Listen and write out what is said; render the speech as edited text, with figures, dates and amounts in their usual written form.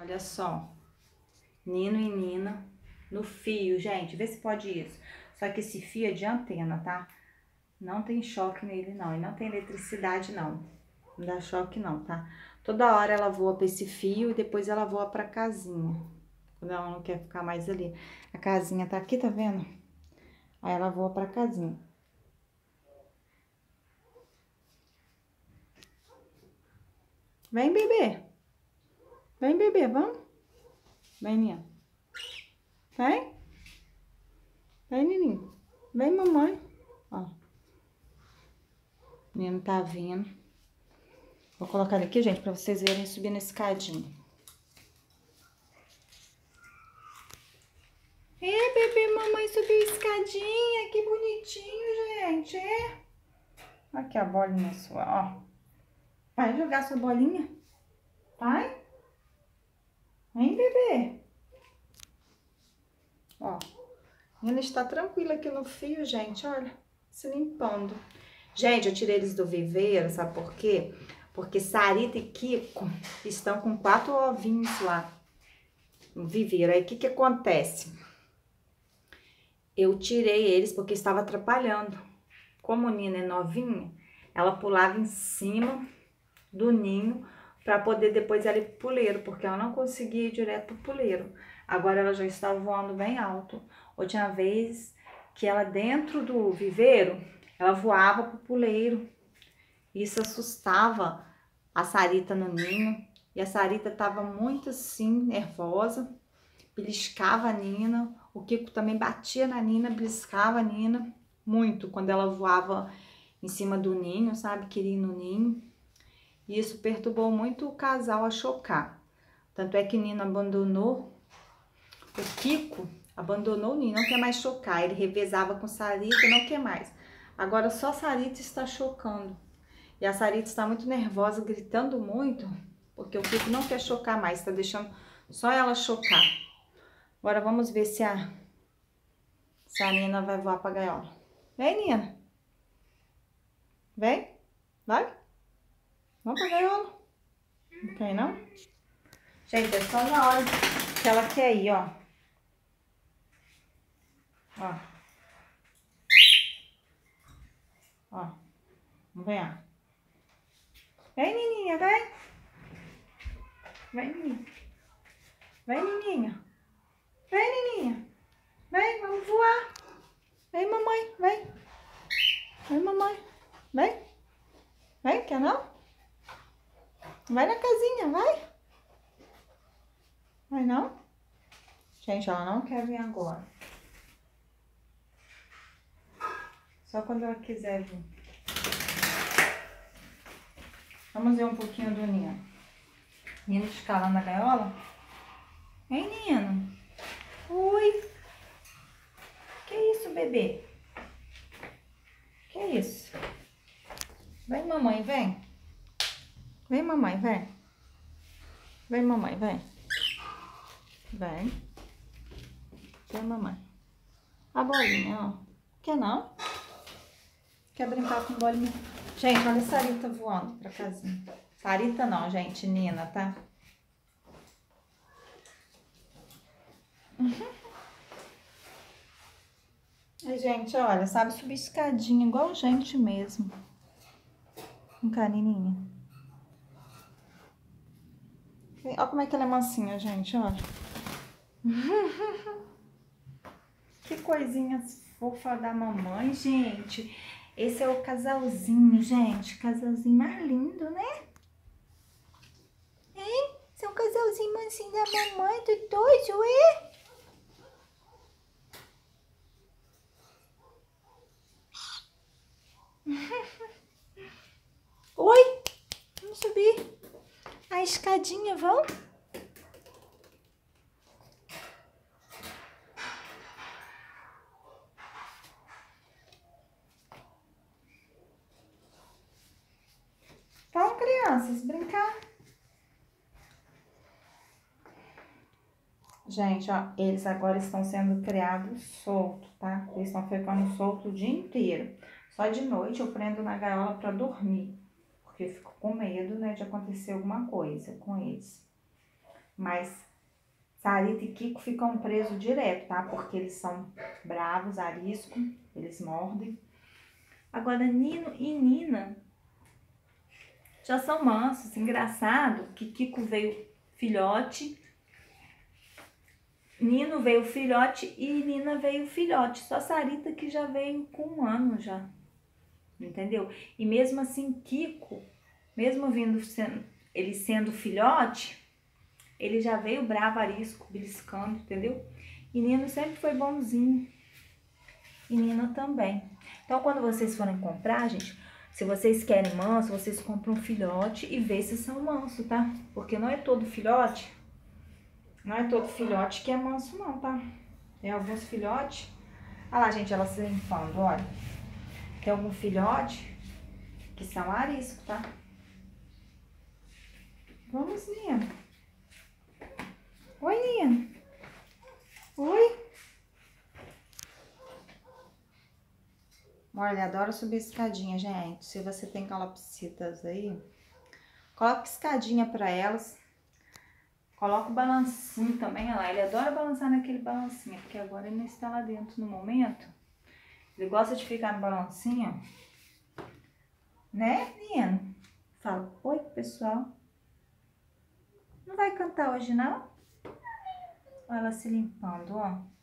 Olha só, Nino e Nina no fio, gente, vê se pode isso. Só que esse fio é de antena, tá? Não tem choque nele não, e não tem eletricidade não. Não dá choque não, tá? Toda hora ela voa pra esse fio e depois ela voa pra casinha. Quando ela não quer ficar mais ali. A casinha tá aqui, tá vendo? Aí ela voa pra casinha. Vem, bebê. Vem, bebê, vamos? Vem, Nina. Vem. Vem, Nininho. Vem, mamãe. Ó. O menino tá vindo. Vou colocar ele aqui, gente, pra vocês verem subindo a escadinha. Bebê, mamãe subiu a escadinha. Que bonitinho, gente. Aqui a bolinha sua, ó. Vai jogar sua bolinha? Vai? Vem, bebê. Ó. Ela está tranquila aqui no fio, gente, olha. Se limpando. Gente, eu tirei eles do viveiro, sabe por quê? Porque Sarita e Kiko estão com 4 ovinhos lá no viveiro. Aí, o que que acontece? Eu tirei eles porque estava atrapalhando. Como a Nina é novinha, ela pulava em cima do ninho para poder depois ela ir pro puleiro, porque ela não conseguia ir direto pro puleiro. Agora ela já está voando bem alto. Outra vez que ela dentro do viveiro, ela voava pro puleiro. Isso assustava a Sarita no ninho. E a Sarita estava muito assim, nervosa. Beliscava a Nina. O Kiko também batia na Nina, beliscava a Nina. Muito, quando ela voava em cima do ninho, sabe? Queria ir no ninho. E isso perturbou muito o casal a chocar. Tanto é que Nina abandonou, o Kiko abandonou o ninho, não quer mais chocar. Ele revezava com Sarita, não quer mais. Agora só Sarita está chocando. E a Sarita está muito nervosa, gritando muito, porque o Kiko não quer chocar mais, está deixando só ela chocar. Agora vamos ver se a Nina vai voar pra gaiola. Vem, Nina. Vem. Vai. Vamos pra gaiola. Não quer ir, não? Gente, é só na hora que ela quer ir, ó. Ó. Ó. Vamos ver, ó. Vem, Nininha, vem. Vem, Nininha. Vem, Nininha. Vem, Nininha. Vem, vamos voar. Vem, mamãe, vem. Vem, mamãe. Vem. Vem, quer não? Vai na casinha, vai. Vai não? Gente, ela não quer vir agora. Só quando ela quiser vir. Vamos ver um pouquinho do Nino. Nino ficar lá na gaiola? Hein, Nino? Oi. Que isso, bebê? Que isso? Vem, mamãe, vem. Vem, mamãe, vem. Vem, mamãe, vem. Vem. Vem, mamãe. A bolinha, ó. Quer não? Quer brincar com bolinha? Gente, olha a Sarita voando pra casinha. Sarita não, gente. Nina, tá? Ai, gente, olha, sabe subir escadinha igual gente mesmo. Com canininha. Olha como é que ela é mansinha, gente, olha. Que coisinha fofa da mamãe, gente. Esse é o casalzinho, gente. Casalzinho mais lindo, né? Hein? Esse é um casalzinho mansinho da mamãe, do dois, ué? Oi? Vamos subir a escadinha, vamos? Vamos, crianças, brincar. Gente, ó, eles agora estão sendo criados soltos, tá? Eles estão ficando soltos o dia inteiro. Só de noite eu prendo na gaiola pra dormir. Porque eu fico com medo, né, de acontecer alguma coisa com eles. Mas Sarita e Kiko ficam presos direto, tá? Porque eles são bravos, arisco, eles mordem. Agora, Nino e Nina já são mansos. Engraçado que Kiko veio filhote, Nino veio filhote e Nina veio filhote. Só Sarita que já veio com 1 ano já, entendeu? E mesmo assim, Kiko, mesmo ele sendo filhote, ele já veio bravo, arisco, beliscando, entendeu? E Nino sempre foi bonzinho. E Nina também. Então, quando vocês forem comprar, gente, se vocês querem manso, vocês compram um filhote e vê se são mansos, tá? Porque não é todo filhote, que é manso não, tá? Tem alguns filhotes. Olha lá, gente, ela se limpando, olha. Tem algum filhote que são arisco, tá? Vamos, Nina. Oi, Nina. Oi. Olha, ele adora subir escadinha, gente. Se você tem calopsitas aí, coloca escadinha pra elas. Coloca o balancinho também, olha lá. Ele adora balançar naquele balancinho, porque agora ele não está lá dentro no momento. Ele gosta de ficar no balancinho, né, Nino? Fala, oi, pessoal. Não vai cantar hoje, não? Olha ela se limpando, ó.